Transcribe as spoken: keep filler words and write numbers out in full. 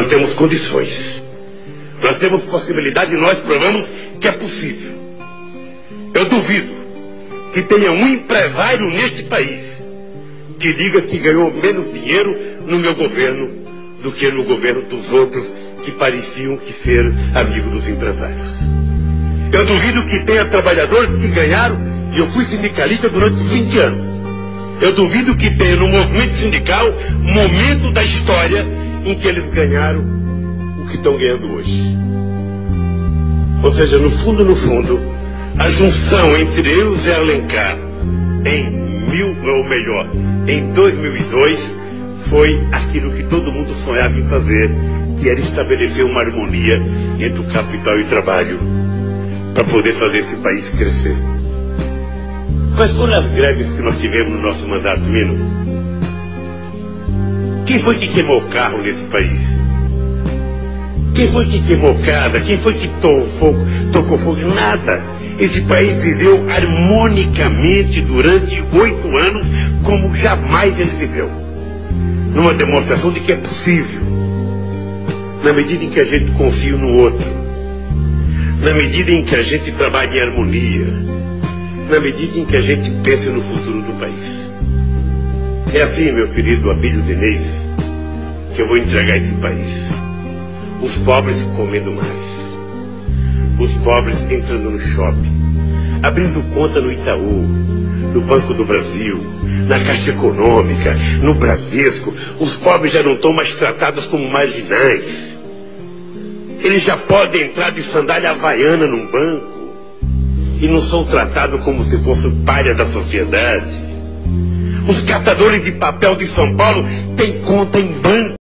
Nós temos condições. Nós temos possibilidade e nós provamos que é possível. Eu duvido que tenha um empresário neste país que diga que ganhou menos dinheiro no meu governo do que no governo dos outros que pareciam que ser amigos dos empresários. Eu duvido que tenha trabalhadores que ganharam, e eu fui sindicalista durante vinte anos. Eu duvido que tenha no movimento sindical um momento da história em que eles ganharam o que estão ganhando hoje. Ou seja, no fundo, no fundo, a junção entre eu e Zé Alencar em mil, ou melhor, em dois mil e dois, foi aquilo que todo mundo sonhava em fazer, que era estabelecer uma harmonia entre o capital e o trabalho, para poder fazer esse país crescer. Quais foram as greves que nós tivemos no nosso mandato, Mino? Quem foi que queimou o carro nesse país? Quem foi que queimou casa? Quem foi que tocou fogo? Tocou fogo? Nada. Esse país viveu harmonicamente durante oito anos como jamais ele viveu. Numa demonstração de que é possível. Na medida em que a gente confia no outro. Na medida em que a gente trabalha em harmonia. Na medida em que a gente pensa no futuro do país. É assim, meu querido Abílio Diniz, que eu vou entregar esse país. Os pobres comendo mais. Os pobres entrando no shopping. Abrindo conta no Itaú, no Banco do Brasil, na Caixa Econômica, no Bradesco. Os pobres já não estão mais tratados como marginais. Eles já podem entrar de sandália havaiana num banco e não são tratados como se fossem pária da sociedade. Os catadores de papel de São Paulo têm conta em banco.